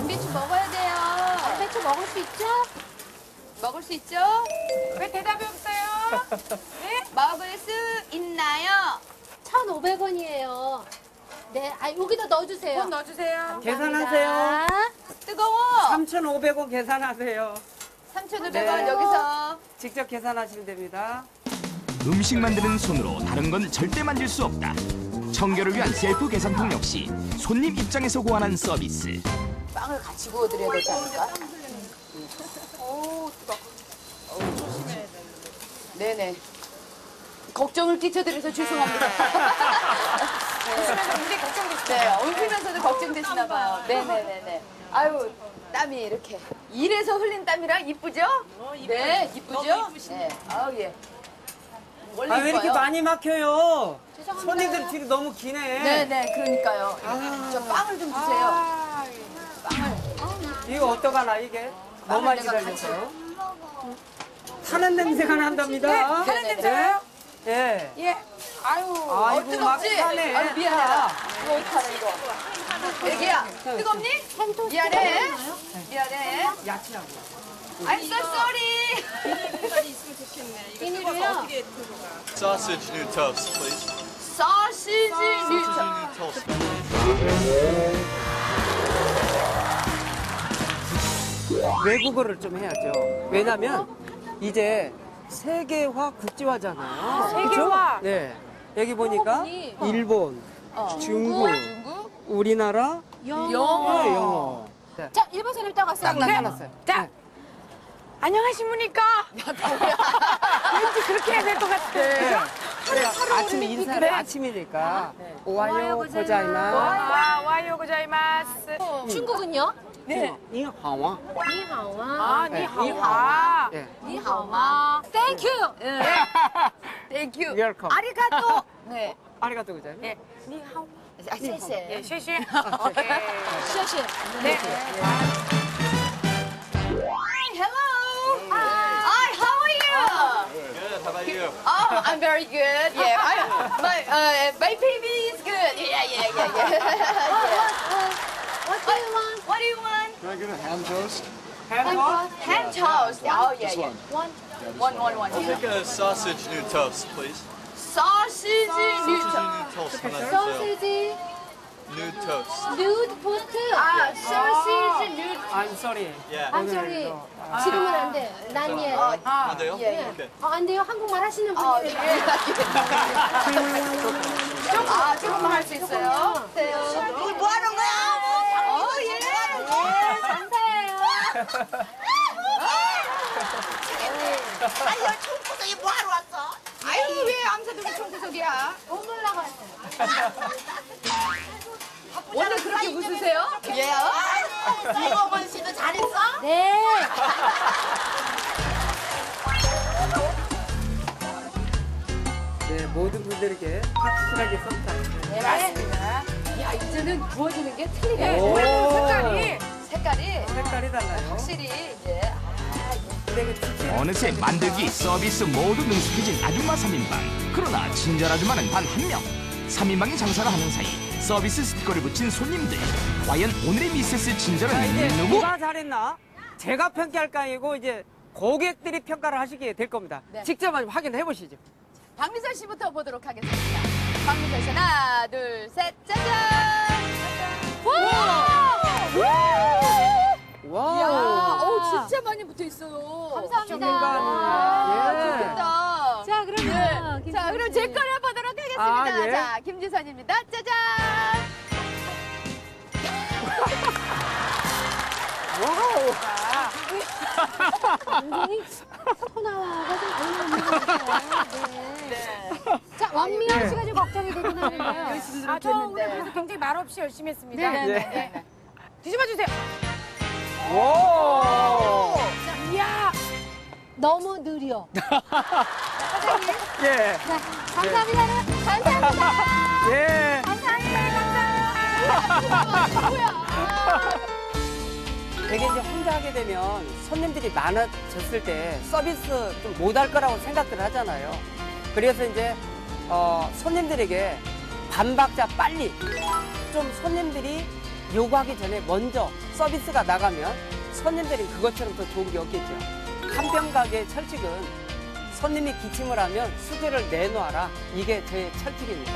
양배추 먹어야 돼요. 양배추 먹을 수 있죠? 먹을 수 있죠? 왜 대답이 없어요? 네? 먹을 수 있나요? 1,500원이에요. 네, 여기다 넣어주세요. 돈 넣어주세요. 계산하세요. 뜨거워. 3,500원 계산하세요. 3,500원 네. 여기서. 직접 계산하시면 됩니다. 음식 만드는 손으로 다른 건 절대 만질 수 없다. 청결을 위한 셀프 계산통 역시 손님 입장에서 고안한 서비스. 빵을 같이 구워드려야 되지 않을까? 오, 뜨거. 조심해야 돼. 네네. 걱정을 끼쳐드려서 죄송합니다. 웃으면서 굉장히 걱정되시죠? 네, 웃으면서도 걱정되시나 봐요. 네네네네. 아유, 땀이 이렇게. 일에서 흘린 땀이라 이쁘죠? 네, 이쁘죠? 네. 아우, 예. 원래 아, 왜 이렇게 이뻐요. 많이 막혀요? 죄송합니다. 손님들 줄이 너무 기네. 네네, 그러니까요. 저 빵을 좀 주세요. 아, 빵을. 이거 어떡하나, 이게? 뭐 많이 내가 기다렸어요? 타는 냄새가 난답니다. 하는 네. 냄새요? 예. 예. 아유. 아이고, 막 뜨겁지? 타네. 아유, 미안해라. 이거 어떡하나, 이거. 애기야, 뜨겁니? 미안해. 미안해. 야채하고. I'm so sorry. 비닐이요? Sausage new toast, please. 소시지 뉴터. New toast. 외국어를 좀 해야죠. 왜냐면 이제 세계화 국제화잖아요. 세계화. 그죠? 네. 여기 보니까 부분이. 일본, 중국, 중국? 우리나라, 영어. 네, 영어. 네. 자, 일본 사람이 딱 왔어요. 딱 나타났어요. 자, 네. 안녕하십니까? 왠지 그렇게 해야 될 것 같아. 네. 아침 인사, 그래. 아침이니까 오하요 고자이마스. 와요 고자이마스. 중국은요? 네. 니하와. 니하와. 아, 네. 니하와. 네. 니하와. 땡큐. Thank you. 웰컴. 아리가또. 네. 아리가또 고자이마스. 예. 니하와. 아, 쎄쎄. 예, 쉐쉐. 예. 시아씨. 네. Hi, hello. Hi, how are you? Good. How about you? Oh, I'm very good. Yeah, my baby is good. Yeah. What do you want? What do you want? Can I get a ham toast? Ham toast. Oh, yeah. One. One. I'll take a sausage new toast, please. Sausage Sausage new new toast. 하나 주세요. 소시지. New toast. 누드 토스트. sausage new. I'm sorry. Yeah. I'm sorry. 지금은 안 돼. 난 예. 안 돼요? 예. Okay. 안 돼요. 한국말 하시는 어, 분이. 예. 조금만 할 수 있어요. 이거 뭐 하는 거야? 감사해요. 아니, 여기 총구석에 뭐 하러 왔어? 아유, 왜 암사동이 총구석이야? 돈 놀라고 왔어요. 오늘 그렇게 웃으세요? 예. 이범원 씨도 잘했어? 네. 네, 모든 분들에게 확실하게 썸타임. 네, 맞습니다. 야, 이제는 구워지는 게 틀리네. 오. 색깔이. 색깔이 색깔이 달라요. 확실히 이제 근데 그 치킨 어느새 만들기, 서비스 모두 능숙해진 아줌마 3인방. 그러나 친절 아줌마는 단 한 명. 3인방이 장사를 하는 사이 서비스 스티커를 붙인 손님들. 과연 오늘의 미세스 친절은 이제 누구? 누가 잘했나? 제가 평가할 거 아니고 이제 고객들이 평가를 하시게 될 겁니다. 네. 직접 한번 확인해 보시죠. 박미선 씨부터 보도록 하겠습니다. 박미선 씨 하나, 둘, 셋, 짜잔! 와우. 이야, 진짜 많이 붙어 있어요. 감사합니다. 예. 좋겠다. 자, 그러면. 네. 자, 그럼 제 거를 보도록 하겠습니다. 아, 예. 자, 김지선입니다. 짜잔! 와우. 완전히 소나와가 좀 어울리는 것 같아요. 네. 자, 왕미영 씨가 좀 걱정이 되긴 하는데요. 아, 저 오늘 그래도 굉장히 말없이 열심히 했습니다. 네. 뒤집어 주세요. 오. 이야. 너무 느려. 예. 자, 감사합니다. 감사합니다. 예. 되게 이제 혼자 하게 되면 손님들이 많아졌을 때 서비스 좀 못할 거라고 생각들 하잖아요. 그래서 이제 손님들에게 반박자 빨리 좀 손님들이 요구하기 전에 먼저 서비스가 나가면 손님들이 그것처럼 더 좋은 게 없겠죠. 한평 가게 철칙은 손님이 기침을 하면 수저를 내놓아라. 이게 제 철칙입니다.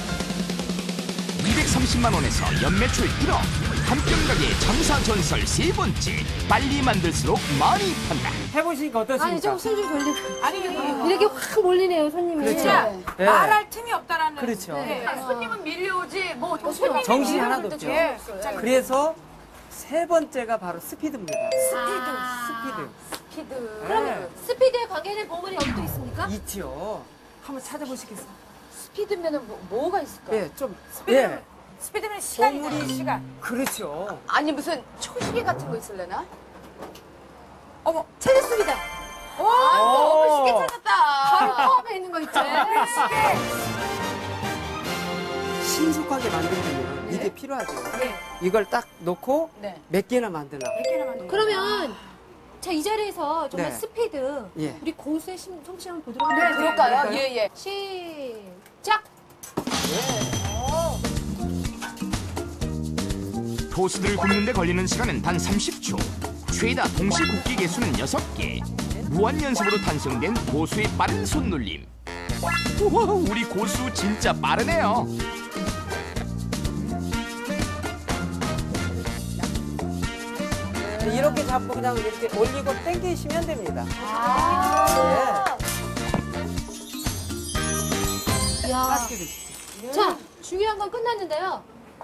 230만 원에서 연매출 1억. 한평 가게 장사 전설 세 번째. 빨리 만들수록 많이 판다. 해보시니까 어떻습니까? 아니 좀 숨 좀 돌리고. 아니 이렇게 확 몰리네요 손님이. 그렇죠. 네. 말할 틈이 없다라는. 그렇죠. 네. 손님은 밀려오지 뭐 손님이 정신이 밀려올 하나도 때 없죠. 예. 없어요. 그래서 세 번째가 바로 스피드입니다. 아. 스피드. 스피드. 그러면 스피드에 관계된 보물이 여기 또 있습니까? 있죠. 한번 찾아보시겠어요? 스피드면은 뭐가 있을까? 예, 좀. 예. 스피드는 시간이다. 보물이- 시간. 그렇죠. 아니 무슨 초시계 같은 거 있을래나? 어머. 찾았습니다. 와, 오. 너무 시계 찾았다. 바로 코앞에 있는 거 있죠. 신속하게 만들려면 이게 필요하죠. 네. 이걸 딱 놓고 네. 몇 개나 만드나. 몇 개나 만든 그러면 자 이 자리에서 정말 네. 스피드 예. 우리 고수의 솜씨 한번 보도록 네, 하겠습니다. 그럴까요? 그럴까요? 예, 예. 시작. 토스트를 굽는데 걸리는 시간은 단 30초. 최다 동시 굽기 개수는 6개. 무한 연습으로 탄생된 고수의 빠른 손놀림. 우와, 우리 고수 진짜 빠르네요. 이렇게 잡고 그냥 이렇게 올리고 당기시면 됩니다. 예. 야. 맛있게 드시죠. 자 중요한 건 끝났는데요.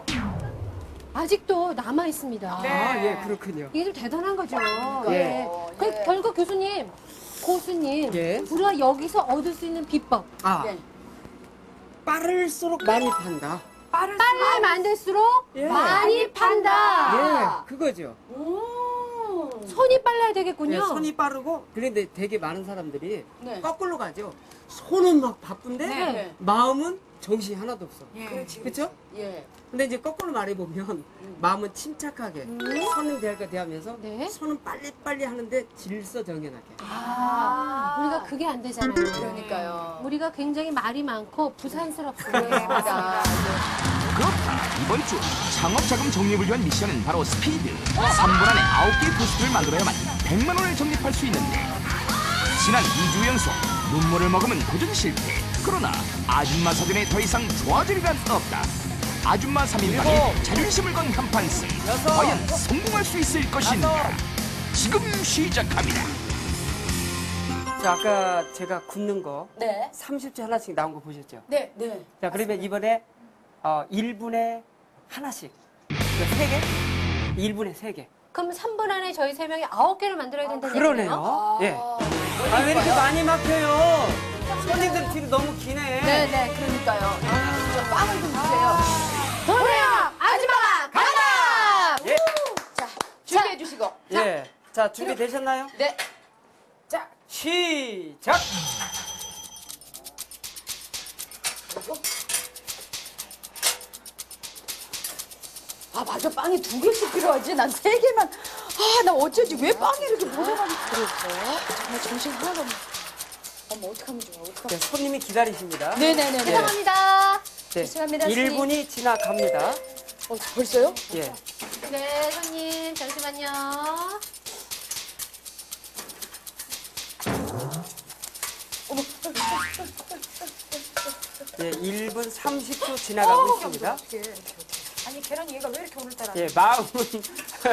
아직도 남아 있습니다. 아, 예, 그렇군요. 이게 좀 대단한 거죠. 예. 예. 그 결국 교수님, 고수님, 예. 우리가 여기서 얻을 수 있는 비법. 아, 네. 빠를수록 많이 판다. 빠른 빨리 만들수록 예. 많이 판다. 예, 그거죠. 손이 빨라야 되겠군요. 예, 손이 빠르고, 그런데 되게 많은 사람들이 네. 거꾸로 가죠. 손은 막 바쁜데, 네. 마음은 정신이 하나도 없어. 예. 그렇죠? 예. 근데 이제 거꾸로 말해보면 마음은 침착하게 손님 대할 거 대하면서 네. 손은 빨리빨리 하는데 질서정연하게. 우리가 그게 안 되잖아요. 그러니까요. 우리가 굉장히 말이 많고 부산스럽습니다. 그렇습니다. 그렇다. 이번 주 창업자금 적립을 위한 미션은 바로 스피드. 3분 안에 9개의 토스트를 만들어야만 100만 원을 적립할 수 있는데 지난 2주 연속 눈물을 머금은 도전 실패. 그러나 아줌마 사전에 더 이상 좋아질 일은 없다. 아줌마 3인방이 자존심을 건 한판 승. 과연 성공할 수 있을 것인가? 지금 시작합니다. 자, 아까 제가 굽는 거 네. 30초 하나씩 나온 거 보셨죠? 네. 네. 자, 그러면 이번에 1분에 하나씩. 3개? 1분에 3개. 그럼 3분 안에 저희 3명이 9개를 만들어야 된다는 얘기네요. 그러네요. 예. 아, 왜 이렇게 많이 막혀요? 손님들 뒤로 너무 기네. 네네, 그러니까요. 저 빵을 좀 주세요. 도래요! 아줌마가 간다! 예. 자, 준비해 주시고. 예. 자, 준비되셨나요? 네. 자, 시작! 아, 맞아. 빵이 2개씩 필요하지. 난 3개만. 아, 나 어쩐지 왜 빵이 이렇게 모자라게 들어있어? 정말 정신 하나도 없네. 어머, 어떡하면 좋아. 어떡하면 네, 손님이 기다리십니다. 네네네. 죄송합니다. 네. 죄송합니다, 손님. 1분이 지나갑니다. 벌써요? 예. 네, 손님, 잠시만요. 예, 1분 30초 지나가고 있습니다. 아니 계란이 얘가 왜 이렇게 오늘따라 예, 마음은